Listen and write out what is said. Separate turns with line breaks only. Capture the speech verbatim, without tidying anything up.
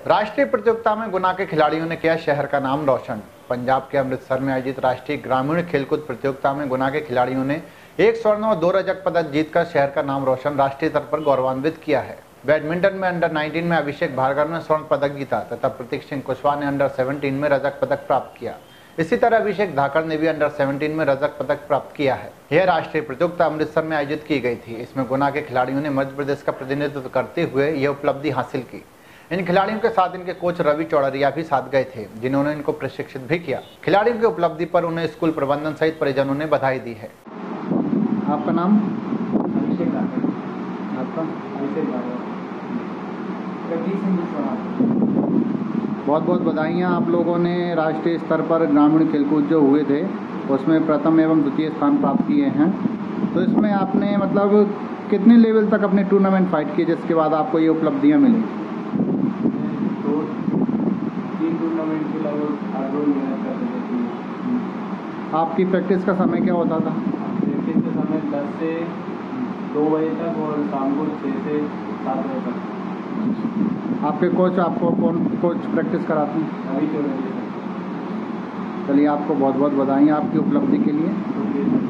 राष्ट्रीय प्रतियोगिता में गुना के खिलाड़ियों ने किया शहर का नाम रोशन। पंजाब के अमृतसर में आयोजित राष्ट्रीय ग्रामीण खेलकूद प्रतियोगिता में गुना के खिलाड़ियों ने एक स्वर्ण और दो रजत पदक जीतकर शहर का नाम रोशन राष्ट्रीय स्तर पर गौरवान्वित किया है। बैडमिंटन में अंडर नाइनटीन में अभिषेक भार्गव ने स्वर्ण पदक जीता तथा प्रतीक सिंह कुशवाहा ने अंडर सेवनटीन में रजत पदक प्राप्त किया। इसी तरह अभिषेक धाकड़ ने भी अंडर सेवनटीन में रजत पदक प्राप्त किया है। यह राष्ट्रीय प्रतियोगिता अमृतसर में आयोजित की गई थी। इसमें गुना के खिलाड़ियों ने मध्य प्रदेश का प्रतिनिधित्व करते हुए यह उपलब्धि हासिल की। इन खिलाड़ियों के साथ इनके कोच रवि चौड़रिया भी साथ गए थे, जिन्होंने इनको प्रशिक्षित भी किया। खिलाड़ियों की उपलब्धि पर उन्हें स्कूल प्रबंधन सहित परिजनों ने बधाई दी है। आपका नाम?
अभिषेक धाकड़।
आपका?
अभिषेक भार्गव। प्रतीक सिंह कुशवाहा।
बहुत बहुत बधाइयाँ। आप लोगों ने राष्ट्रीय स्तर पर ग्रामीण खेलकूद जो हुए थे उसमें प्रथम एवं द्वितीय स्थान प्राप्त किए हैं। तो इसमें आपने मतलब कितने लेवल तक अपने टूर्नामेंट फाइट किए जिसके बाद आपको ये उपलब्धियाँ मिली?
दो तीन टूर्नामेंट के लगभग हर रोज मेहनत करते थे।
आपकी प्रैक्टिस का समय क्या होता था?
प्रैक्टिस के समय दस से दो बजे तक और शाम को छः से सात बजे तक।
आपके कोच आपको कौन कोच प्रैक्टिस कराते हैं?
रवि चौड़रिया।
चलिए, आपको बहुत बहुत बधाई आपकी उपलब्धि के लिए।